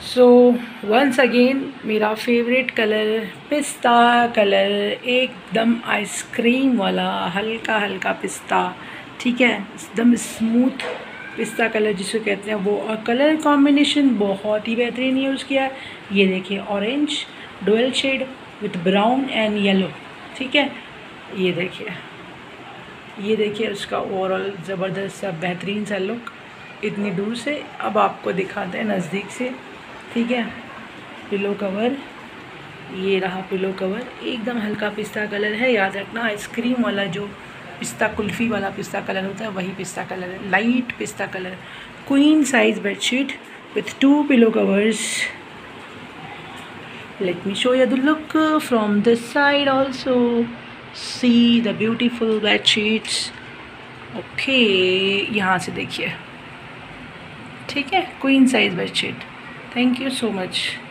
सो once again मेरा favourite colour pista colour, एकदम icecream वाला हल्का हल्का पिस्ता, ठीक है, एकदम स्मूथ पिस्ता कलर जिसको कहते हैं वो। और कलर कॉम्बिनेशन बहुत ही बेहतरीन यूज़ किया है। ये देखिए orange dual shade with brown and yellow, ठीक है। ये देखिए उसका ओवरऑल ज़बरदस्त सा बेहतरीन सा लुक इतनी दूर से। अब आपको दिखाते हैं नज़दीक से, ठीक है। पिलो कवर, ये रहा पिलो कवर, एकदम हल्का पिस्ता कलर है। याद रखना आइसक्रीम वाला जो पिस्ता कुल्फ़ी वाला पिस्ता कलर होता है वही पिस्ता कलर है, light pista colour. Queen size bedsheet with 2 pillow covers. Let me show you the look from this side also. See the beautiful bedsheets. Okay, यहाँ से देखिए, ठीक है, queen size bedsheet. Thank you so much.